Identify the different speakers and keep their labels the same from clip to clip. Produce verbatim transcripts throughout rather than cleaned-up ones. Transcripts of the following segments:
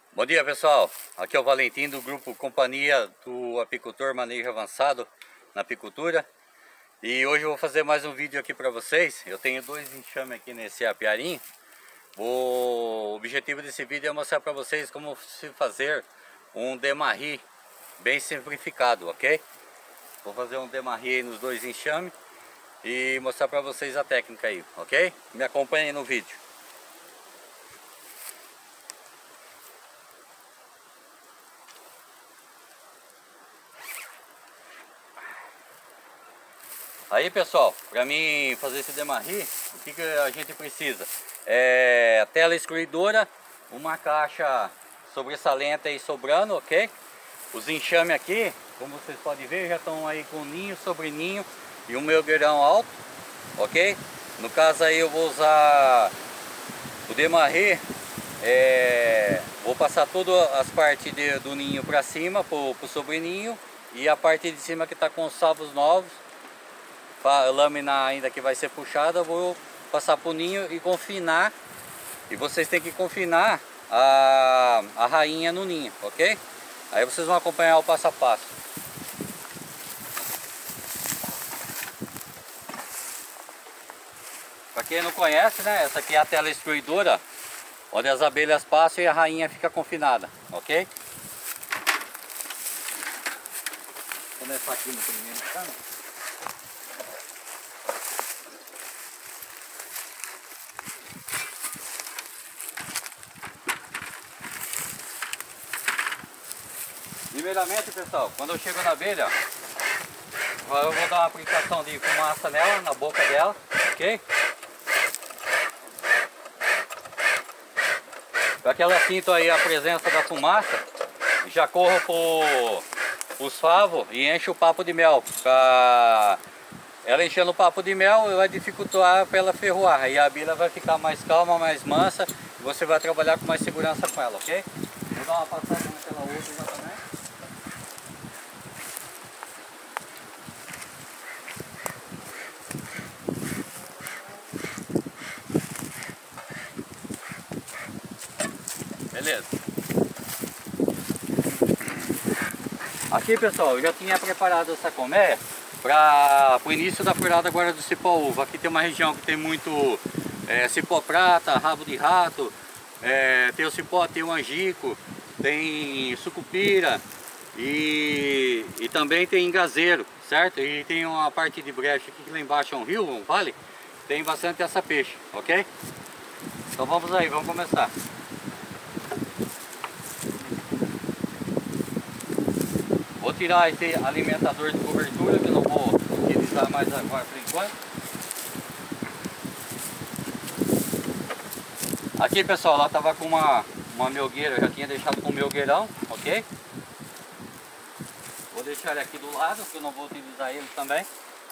Speaker 1: Bom dia, pessoal, aqui é o Valentim do grupo Companhia do Apicultor Manejo Avançado na Apicultura. E hoje eu vou fazer mais um vídeo aqui para vocês. Eu tenho dois enxames aqui nesse apiarinho. O objetivo desse vídeo é mostrar para vocês como se fazer um demarri bem simplificado, ok? Vou fazer um demarri aí nos dois enxames e mostrar para vocês a técnica aí, ok? Me acompanhem no vídeo. Aí, pessoal, para mim fazer esse demarri, o que, que a gente precisa? É tela excluidora, uma caixa sobressalente aí sobrando, ok? Os enxames aqui, como vocês podem ver, já estão aí com ninho sobre ninho e um melgueirão alto, ok? No caso aí eu vou usar o demarri, é, vou passar todas as partes de, do ninho para cima, para o sobreninho, e a parte de cima que está com os salvos novos, a lâmina ainda que vai ser puxada, eu vou passar pro ninho e confinar. E vocês têm que confinar a, a rainha no ninho, ok? Aí vocês vão acompanhar o passo a passo. Para quem não conhece, né? Essa aqui é a tela excluidora, onde as abelhas passam e a rainha fica confinada, ok? Vou começar aqui no primeiro cano. Primeiramente, pessoal, quando eu chego na abelha, eu vou dar uma aplicação de fumaça nela, na boca dela, ok? Para que ela sinta aí a presença da fumaça, já corro para os favos e enche o papo de mel. Pra ela enchendo o papo de mel, vai dificultar para ela ferroar. Aí a abelha vai ficar mais calma, mais mansa, e você vai trabalhar com mais segurança com ela, ok? Vou dar uma passada naquela outra já também. Beleza. Aqui, pessoal, eu já tinha preparado essa colmeia para o início da furada agora do cipó uva. Aqui tem uma região que tem muito é, cipó prata, rabo de rato, é, tem o cipó, tem o angico, tem sucupira e, e também tem engazeiro, certo? E tem uma parte de brecha aqui que lá embaixo é um rio, um vale, tem bastante essa peixe, ok? Então vamos aí, vamos começar. Vou tirar esse alimentador de cobertura, que eu não vou utilizar mais agora por enquanto. Aqui, pessoal, lá estava com uma, uma melgueira, eu já tinha deixado com um melgueirão, ok? Vou deixar ele aqui do lado, que eu não vou utilizar ele também.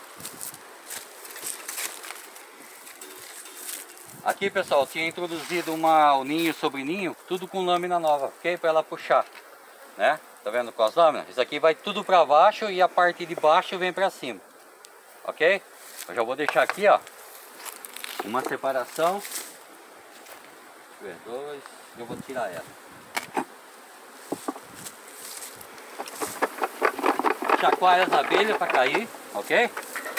Speaker 1: Aqui, pessoal, eu tinha introduzido uma, o ninho sobre ninho, tudo com lâmina nova, ok? Para ela puxar, né? Tá vendo com as lâminas? Isso aqui vai tudo para baixo e a parte de baixo vem para cima, ok? Eu já vou deixar aqui, ó, uma separação. Deixa eu ver, dois, eu vou tirar ela. Chacoalha as abelhas para cair, ok?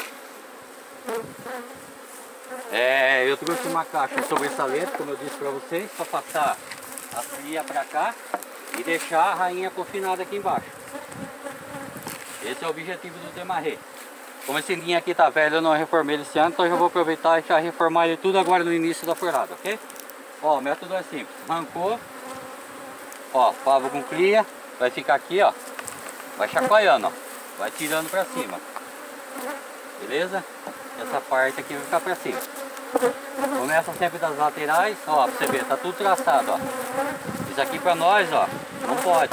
Speaker 1: É, eu trouxe uma caixa sobressalente, como eu disse para vocês, para passar a fria para cá e deixar a rainha confinada aqui embaixo. Esse é o objetivo do demarri. Como esse ninho aqui tá velho, eu não reformei ele esse ano, então eu já vou aproveitar e já reformar ele tudo agora no início da furada, ok? Ó, o método é simples. Arrancou, ó, favo com cria, vai ficar aqui, ó, vai chacoalhando, ó, vai tirando pra cima, beleza? Essa parte aqui vai ficar pra cima. Começa sempre das laterais, ó, pra você ver, tá tudo traçado, ó. Isso aqui pra nós, ó, não pode.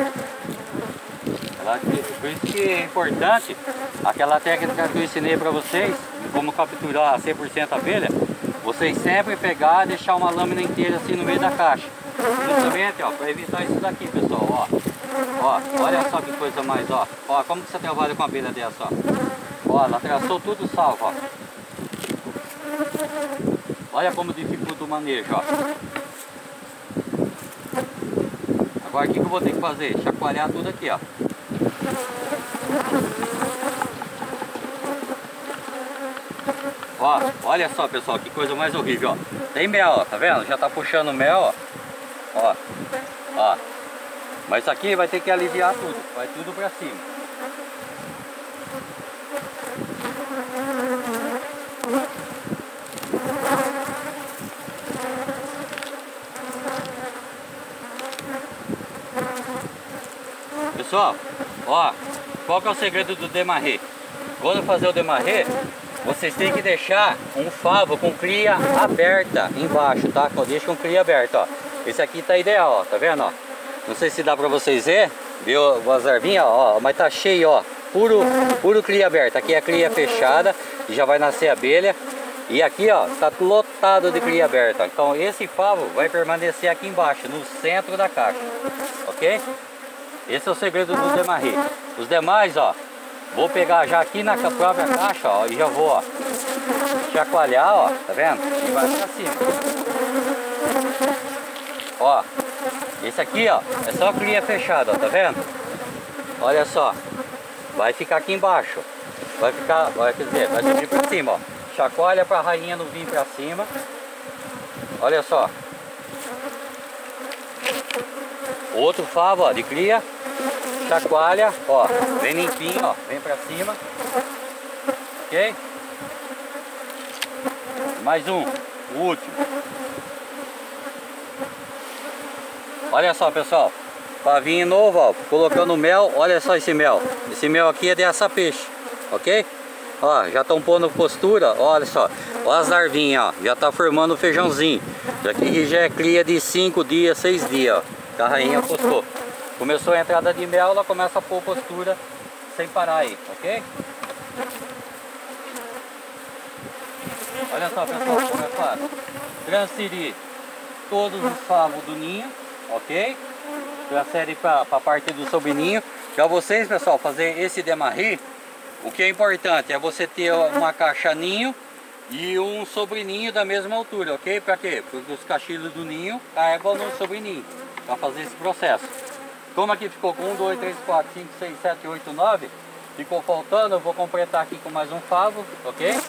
Speaker 1: Por isso que é importante aquela técnica que eu ensinei pra vocês, como capturar cem por cento abelha, vocês sempre pegar e deixar uma lâmina inteira assim no meio da caixa. Justamente, ó, pra evitar isso daqui, pessoal, ó. Ó, olha só que coisa mais, ó. Ó, como que você trabalha com uma abelha dessa, ó. Ó, ela traçou tudo salvo, ó. Olha como dificulta o manejo, ó. Agora o que, que eu vou ter que fazer? Chacoalhar tudo aqui, ó. Ó, olha só, pessoal, que coisa mais horrível, ó. Tem mel, ó, tá vendo? Já tá puxando mel, ó. Ó, ó. Mas isso aqui vai ter que aliviar tudo, vai tudo pra cima. Pessoal, ó, qual que é o segredo do demarrer? Quando fazer o demarrer, vocês têm que deixar um favo com cria aberta embaixo, tá? Deixa com cria aberta, ó. Esse aqui tá ideal, ó, tá vendo, ó? Não sei se dá pra vocês ver, viu as larvinhas, ó, mas tá cheio, ó. Puro, puro cria aberta. Aqui é a cria fechada e já vai nascer abelha. E aqui, ó, tá lotado de cria aberta. Então esse favo vai permanecer aqui embaixo, no centro da caixa, ok? Esse é o segredo do demarrer. Os demais, ó, vou pegar já aqui na própria caixa, ó, e já vou, ó, chacoalhar, ó, tá vendo? E vai pra cima. Ó, esse aqui, ó, é só cria fechada, ó, tá vendo? Olha só, vai ficar aqui embaixo. Vai ficar, vai, quer dizer, vai subir pra cima, ó. Chacoalha pra rainha não vir pra cima. Olha só. Outro favo, ó, de cria. Chacoalha, ó, vem limpinho, ó, vem pra cima. Ok? Mais um, o último. Olha só, pessoal, pavinho novo, ó, colocando mel. Olha só esse mel. Esse mel aqui é de aça peixe, ok? Ó, já estão pondo postura, olha só. Olha as larvinhas, ó, já tá formando o feijãozinho. Isso aqui já é cria de cinco dias, seis dias, ó, que a rainha postou. Começou a entrada de mel, ela começa a pôr postura sem parar aí, ok? Olha só, pessoal, como é fácil. Transferir todos os favos do ninho, ok? Transfere para a parte do sobrinho. Para vocês, pessoal, fazer esse demarrer, o que é importante é você ter uma caixa ninho e um sobreninho da mesma altura, ok? Para quê? Porque os cachilhos do ninho carregam no sobreninho, para fazer esse processo. Como aqui ficou com um, dois, três, quatro, cinco, seis, sete, oito, nove, ficou faltando, eu vou completar aqui com mais um favo, ok?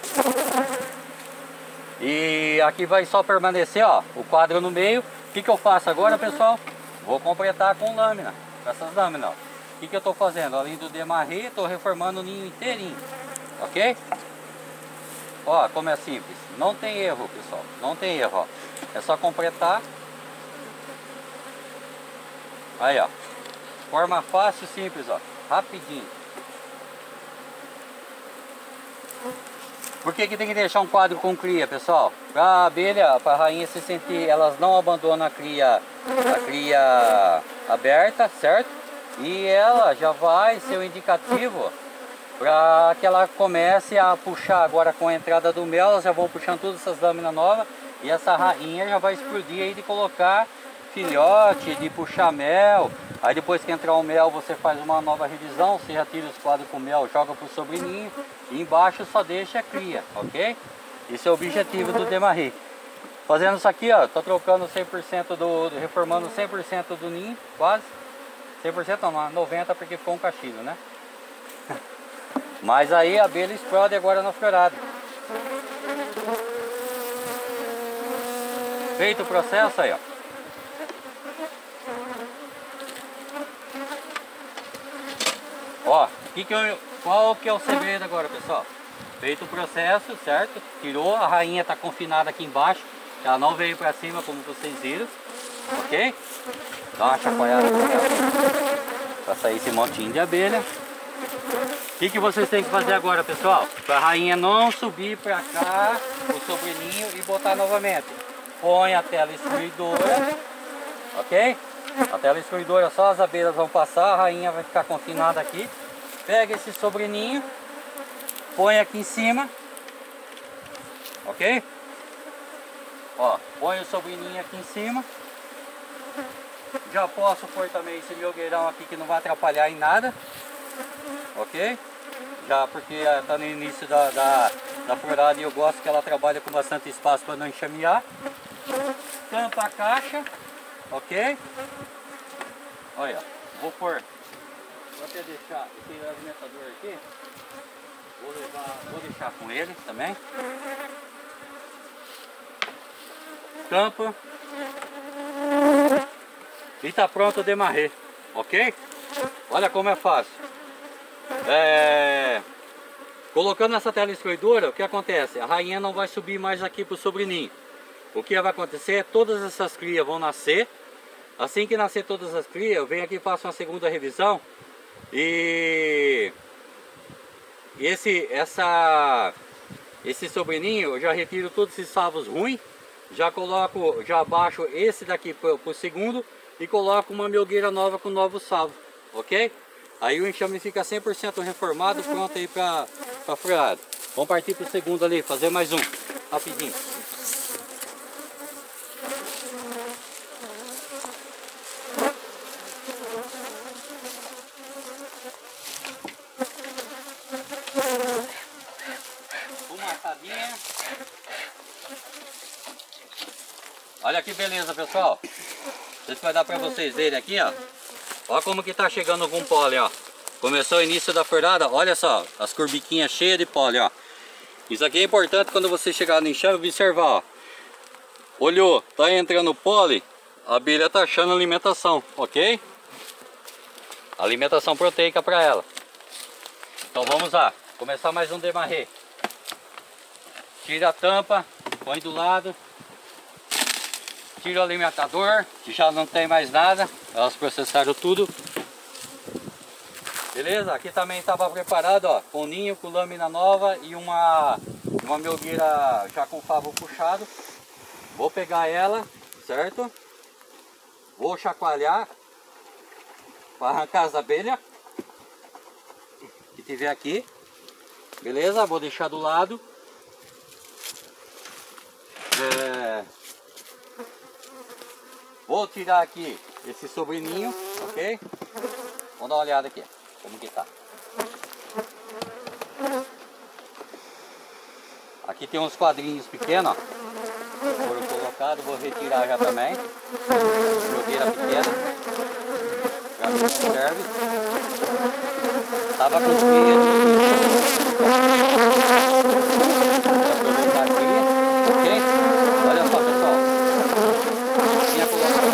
Speaker 1: E aqui vai só permanecer, ó, o quadro no meio. O que que eu faço agora, pessoal? Vou completar com lâmina, com essas lâminas, ó. O que que eu tô fazendo? Além do demarrer, estou reformando o ninho inteirinho, ok? Ó, como é simples, não tem erro, pessoal, não tem erro, ó. É só completar. Aí, ó, forma fácil e simples, ó, rapidinho. Por que que tem que deixar um quadro com cria, pessoal? Para a abelha, para a rainha se sentir, elas não abandonam a cria, a cria aberta, certo? E ela já vai ser o indicativo para que ela comece a puxar. Agora com a entrada do mel, elas já vão puxando todas essas lâminas novas. E essa rainha já vai explodir aí de colocar filhote, de puxar mel. Aí depois que entrar o mel, você faz uma nova revisão. Você já tira os quadros com mel, joga pro sobrinho. E embaixo só deixa a cria, ok? Esse é o objetivo do demarrer. Fazendo isso aqui, ó, tô trocando cem por cento do, reformando cem por cento do ninho, quase. cem por cento não, noventa por cento porque ficou um cachilho, né? Mas aí a abelha explode agora na florada. Feito o processo aí, ó. Ó, que que eu, qual que é o segredo agora, pessoal? Feito o processo, certo? Tirou, a rainha tá confinada aqui embaixo. Ela não veio pra cima, como vocês viram. Ok? Dá uma chacoalhada para sair esse montinho de abelha. O que que vocês têm que fazer agora, pessoal? Para a rainha não subir para cá, o sobrinho, e botar novamente. Põe a tela escorredora, ok? A tela escorredora, só as abelhas vão passar, a rainha vai ficar confinada aqui. Pega esse sobrinho, põe aqui em cima, ok? Ó, põe o sobrinho aqui em cima. Já posso pôr também esse milgueirão aqui que não vai atrapalhar em nada, ok? Já porque está no início da, da, da florada e eu gosto que ela trabalha com bastante espaço para não enxamear. Tampa a caixa, ok? Olha, vou pôr, vou até deixar esse alimentador aqui, vou levar, vou deixar com ele também. Tampa. E tá pronto o demarrer, ok? Olha como é fácil. É... Colocando essa tela escorredora, o que acontece? A rainha não vai subir mais aqui pro sobreninho. O que vai acontecer é todas essas crias vão nascer. Assim que nascer todas as crias, eu venho aqui e faço uma segunda revisão. E esse, essa, esse sobreninho, eu já retiro todos esses savos ruins. Já coloco, já baixo esse daqui pro, pro segundo e coloco uma melgueira nova com novo salvo, ok? Aí o enxame fica cem por cento reformado, pronto aí para para freada. Vamos partir pro segundo ali, fazer mais um, rapidinho. Uma atadinha. Olha que beleza, pessoal. Isso vai dar para vocês verem aqui, ó. Olha como que tá chegando com pólen, ó. Começou o início da furada, olha só, as curbiquinhas cheias de pólen, ó. Isso aqui é importante quando você chegar no enxame, observar, ó. Olhou, tá entrando pólen, a abelha tá achando alimentação, ok? Alimentação proteica para ela. Então vamos lá, começar mais um demarrer. Tira a tampa, põe do lado. Tira o alimentador, que já não tem mais nada. Elas processaram tudo. Beleza? Aqui também estava preparado, ó, com ninho, com lâmina nova e uma, uma melgueira já com favo puxado. Vou pegar ela, certo? Vou chacoalhar para arrancar as abelhas que tiver aqui. Beleza? Vou deixar do lado. É... Vou tirar aqui esse sobreninho, ok? Vamos dar uma olhada aqui, como que tá. Aqui tem uns quadrinhos pequenos, ó. Foram colocados, vou retirar já também. Jogueira pequena. Já não serve. Tava com cria. Vou aproveitar aqui, ok? Olha só, pessoal. Tinha colocado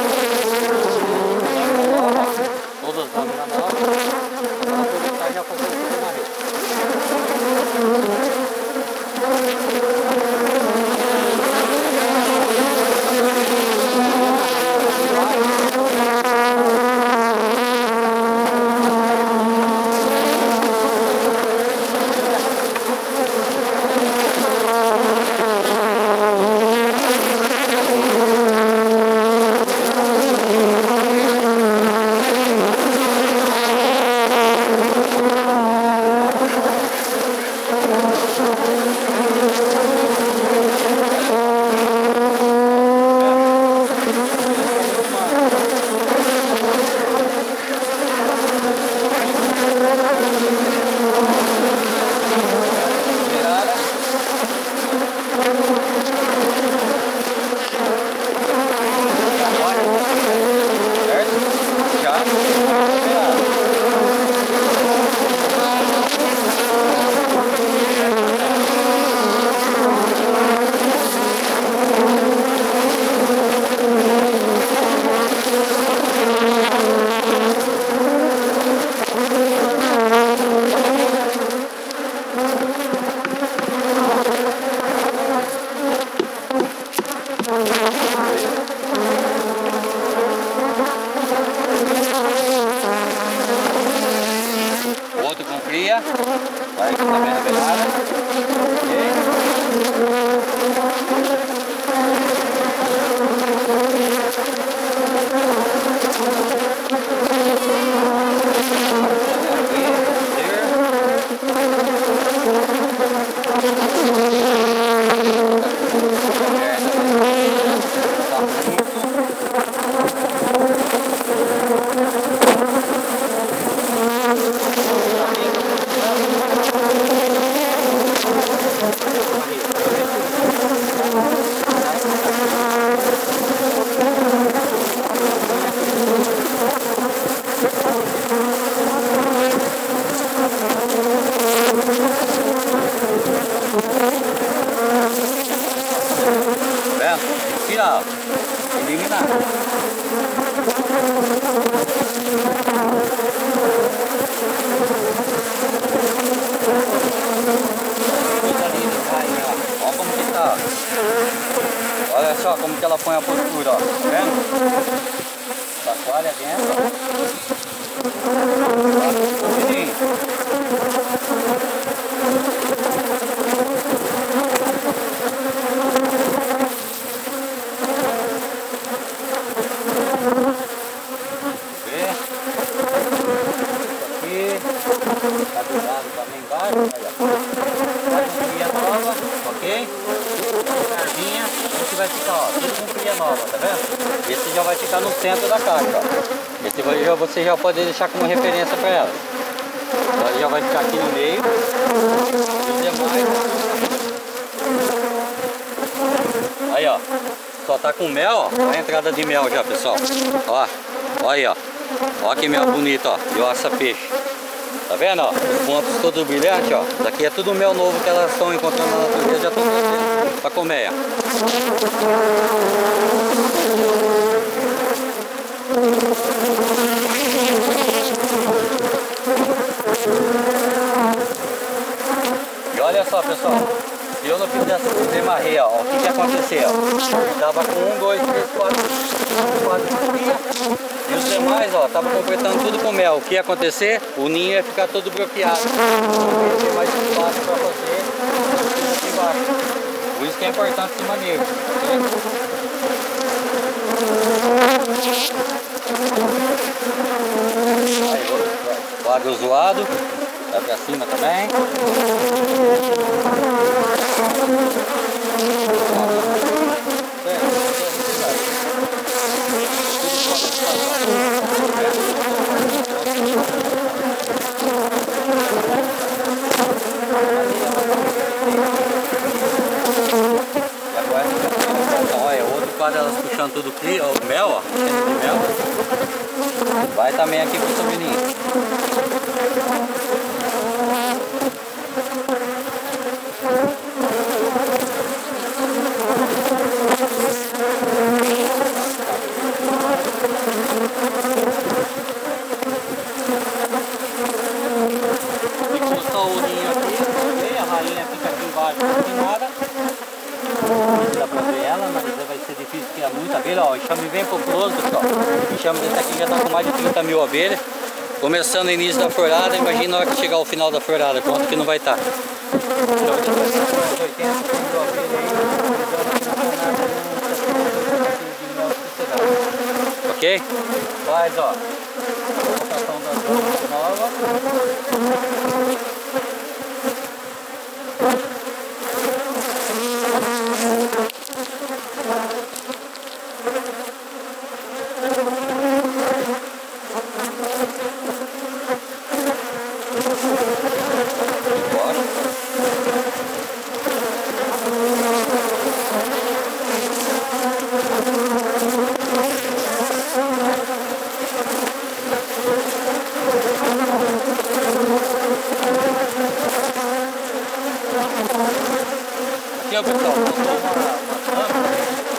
Speaker 1: todas as lâminas novas. Vou aproveitar e já fazer o demarrer. Outro com cria, vai aqui também na beirada. nada. Olha como que tá. Olha só como que ela põe a postura, ó. Tá vendo? Chacoalha dentro. Tá do lado também embaixo, olha. Vai com cria nova, ok? Carvinha, esse vai ficar, ó, tudo com cria nova, tá vendo? Esse já vai ficar no centro da caixa, ó. Esse vai, já, você já pode deixar como referência para ela. Então ele já vai ficar aqui no meio. Os demais. Aí, ó. Só tá com mel, ó. Olha a entrada de mel já, pessoal. Ó, ó aí, ó. Ó que mel bonito, ó. De ossa peixe. Tá vendo, ó? Os pontos todos brilhantes, ó. Isso aqui é tudo mel novo que elas estão encontrando na natureza, já estão trazendo pra comer, ó. E olha só, pessoal. Se eu não fizesse o demarrer, ó, o que que ia acontecer, ó? Eu tava com um, dois, três, quatro, quatro dias. E os demais, ó, tava completando tudo com mel. O que ia acontecer? O ninho ia ficar todo bloqueado. Não ia ter mais espaço para fazer aqui embaixo. Por isso que é importante esse manejo. Aí, o quadro zoado. Vai pra cima também. Olha, outro quadro elas puxando tudo aqui, ó, o mel, ó, o mel. Vai também aqui pro sobrinho. Dá pra ver ela, mas vai ser difícil porque é muita abelha, ó, o enxame bem populoso, pessoal. O enxame desse aqui já tá com mais de trinta mil abelhas. Começando o início da florada, imagina na hora que chegar ao final da florada, quanto que não vai estar. Então, ok? Mas, ó, a colocação das bolas novas. Aqui, ó, pessoal, botou uma, uma câmera,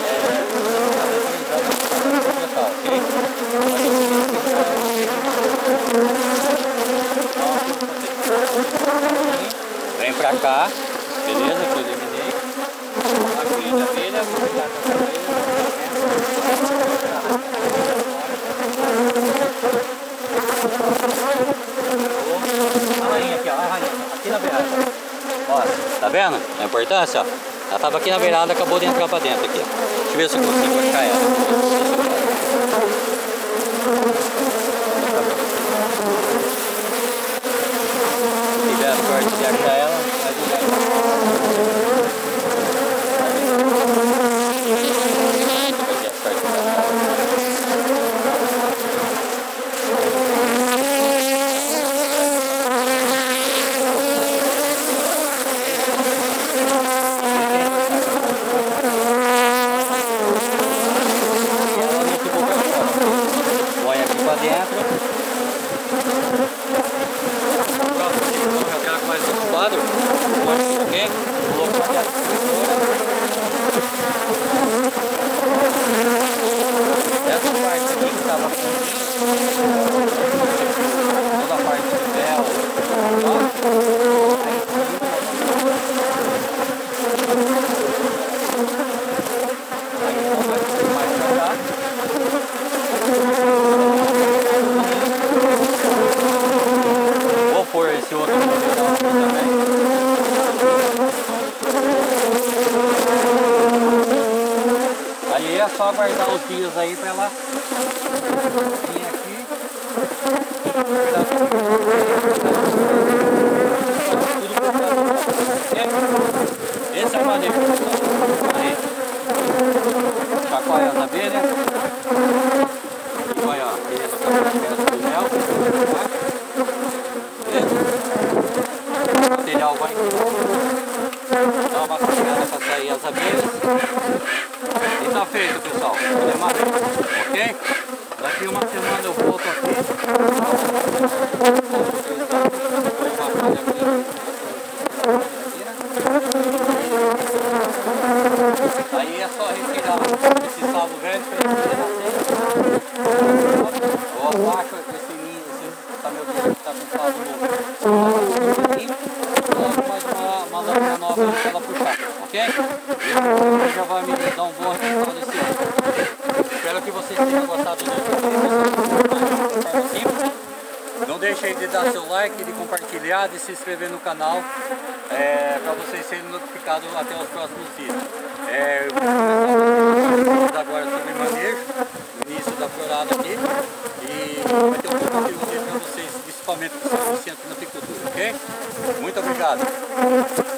Speaker 1: é, vem pra cá, beleza? Que eu eliminei. Aqui da abelha, vou pegar essa abelha. A rainha aqui, ó, a rainha, aqui na beirada. Ó, tá vendo a importância? Ó? Ela tava aqui na beirada, acabou de entrar pra dentro aqui. Deixa eu ver se eu consigo achar ela. Se tiver sorte de achar ela, vai jogar. aguardar os dias aí para ela vir aqui. Esse é o manejo. Chacoalha as abelhas. E vai, ó, querendo o mel. O material vai dar uma carregada para sair as abelhas. E tá feito, pessoal. É manejo, ok? Daqui uma semana eu volto aqui. Aí é só retirar esse salvo velho para ele ou abaixo esse ninho, esse tá meu dedo que tá com salvo novo. Coloco mais uma, uma lâmina nova para ela puxar, ok? Isso já vai me dar um bom resultado desse ano. Espero que vocês tenham gostado do vídeo. Não deixe aí de dar seu like, de compartilhar, de se inscrever no canal, é, para vocês serem notificados até os próximos vídeos. É, eu vou começar agora sobre manejo, no início da florada aqui, e vai ter um pouco de conteúdo para vocês, principalmente para os iniciantes na apicultura, ok? Muito obrigado!